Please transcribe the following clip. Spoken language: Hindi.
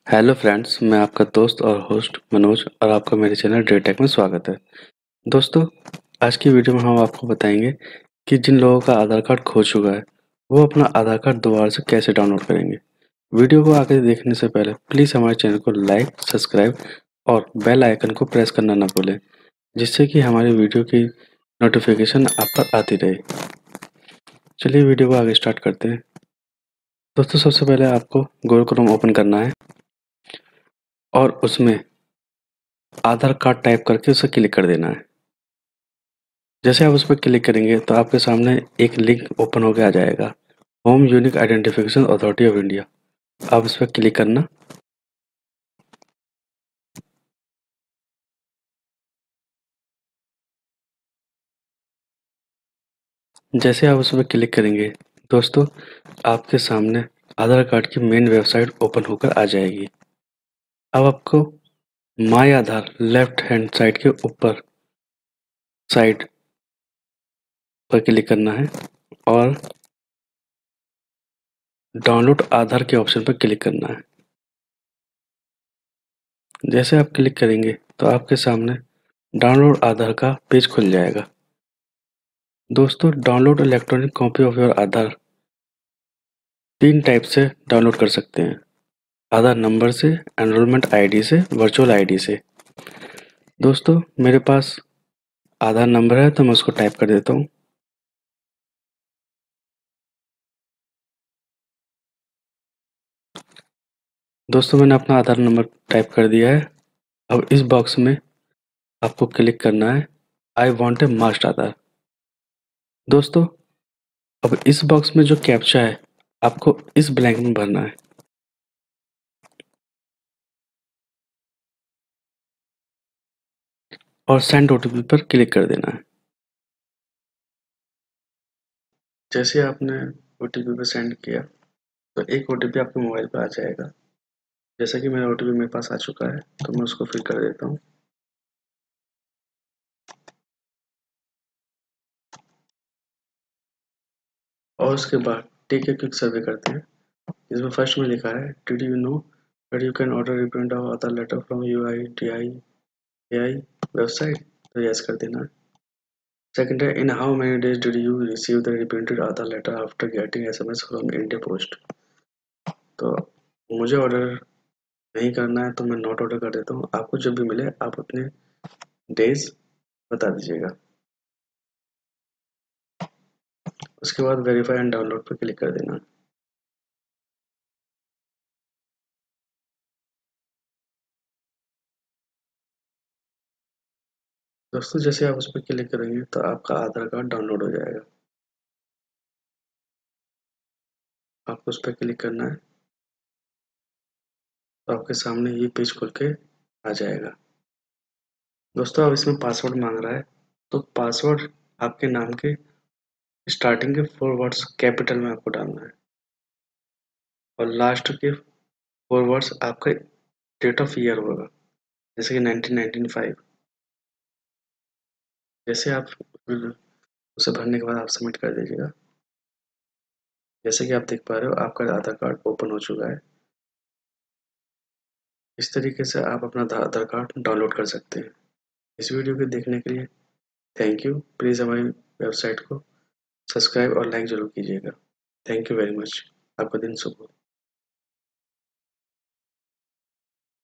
हेलो फ्रेंड्स, मैं आपका दोस्त और होस्ट मनोज और आपका मेरे चैनल टेक में स्वागत है। दोस्तों, आज की वीडियो में हम आपको बताएंगे कि जिन लोगों का आधार कार्ड खो चुका है वो अपना आधार कार्ड दोबारा से कैसे डाउनलोड करेंगे। वीडियो को आगे देखने से पहले प्लीज़ हमारे चैनल को लाइक, सब्सक्राइब और बेल आइकन को प्रेस करना ना भूलें, जिससे कि हमारी वीडियो की नोटिफिकेशन आप पर आती रहे। चलिए वीडियो को आगे स्टार्ट करते हैं। दोस्तों, सबसे पहले आपको गूगल क्रोम ओपन करना है और उसमें आधार कार्ड टाइप करके उसे क्लिक कर देना है। जैसे आप उस पर क्लिक करेंगे तो आपके सामने एक लिंक ओपन होकर आ जाएगा, home unique identification authority of India. आप इस पर क्लिक करना। जैसे आप उस पर क्लिक करेंगे दोस्तों, आपके सामने आधार कार्ड की मेन वेबसाइट ओपन होकर आ जाएगी। अब आपको my Aadhaar left hand side के ऊपर साइड पर क्लिक करना है और डाउनलोड आधार के ऑप्शन पर क्लिक करना है। जैसे आप क्लिक करेंगे तो आपके सामने डाउनलोड आधार का पेज खुल जाएगा। दोस्तों, download electronic copy of your Aadhaar 3 type से डाउनलोड कर सकते हैं। आधार नंबर से, एनरोलमेंट आईडी से, वर्चुअल आईडी से। दोस्तों, मेरे पास आधार नंबर है तो मैं उसको टाइप कर देता हूँ। दोस्तों, मैंने अपना आधार नंबर टाइप कर दिया है। अब इस बॉक्स में आपको क्लिक करना है, आई वांट ए मास्ट आधार। दोस्तों, अब इस बॉक्स में जो कैप्चा है आपको इस ब्लैंक में भरना है और सेंड ओटीपी पर क्लिक कर देना है। जैसे आपने ओटीपी पर सेंड किया तो एक ओटीपी आपके मोबाइल पर आ जाएगा। जैसा कि मेरा ओटीपी मेरे पास आ चुका है तो मैं उसको फिल कर देता हूँ। और उसके बाद टेक ए क्विक सर्वे करते हैं। इसमें फर्स्ट में लिखा है, did you know that you can order reprint of Aadhaar letter from UIDAI website? तो यस कर देना। सेकंड है, in how many days did you receive the reprinted Aadhaar letter after getting SMS from India post? तो मुझे ऑर्डर नहीं करना है तो मैं नॉट ऑर्डर कर देता हूँ। आपको जब भी मिले आप अपने डेज बता दीजिएगा। उसके बाद वेरीफाई एंड डाउनलोड पर क्लिक कर देना। दोस्तों, जैसे आप उस पर क्लिक करेंगे तो आपका आधार कार्ड डाउनलोड हो जाएगा। आपको उस पर क्लिक करना है तो आपके सामने ये पेज खुल के आ जाएगा। दोस्तों, अब इसमें पासवर्ड मांग रहा है तो पासवर्ड आपके नाम के स्टार्टिंग के 4 वर्ड्स कैपिटल में आपको डालना है और लास्ट के 4 वर्ड्स आपका डेट ऑफ ईयर होगा, जैसे कि 1995। जैसे आप उसे भरने के बाद आप सबमिट कर दीजिएगा। जैसे कि आप देख पा रहे हो आपका आधार कार्ड ओपन हो चुका है। इस तरीके से आप अपना आधार कार्ड डाउनलोड कर सकते हैं। इस वीडियो को देखने के लिए थैंक यू। प्लीज़ हमारी वेबसाइट को सब्सक्राइब और लाइक ज़रूर कीजिएगा। Thank you very much. आपका दिन शुभ हो।